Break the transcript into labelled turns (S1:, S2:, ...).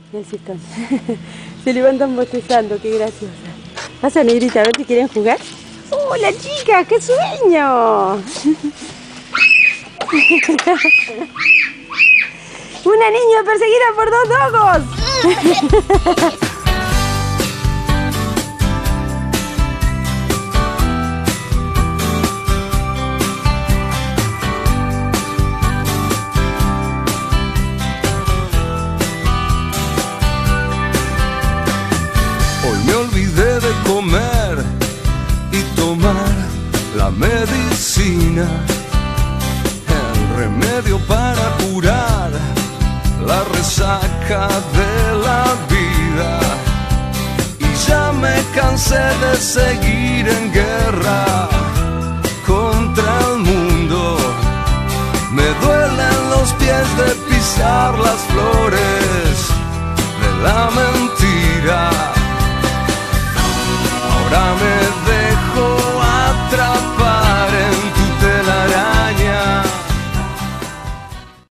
S1: El cistón. Se levantan bostezando, qué graciosa. Pasa, negrita, a ver si quieren jugar. ¡Hola, chicas! ¡Qué sueño! Una niña perseguida por dos dogos.
S2: Hoy me olvidé de comer y tomar la medicina, el remedio para curar la resaca de la vida. Y ya me cansé de seguir en guerra contra el mundo. Me duelen los pies de pisar las flores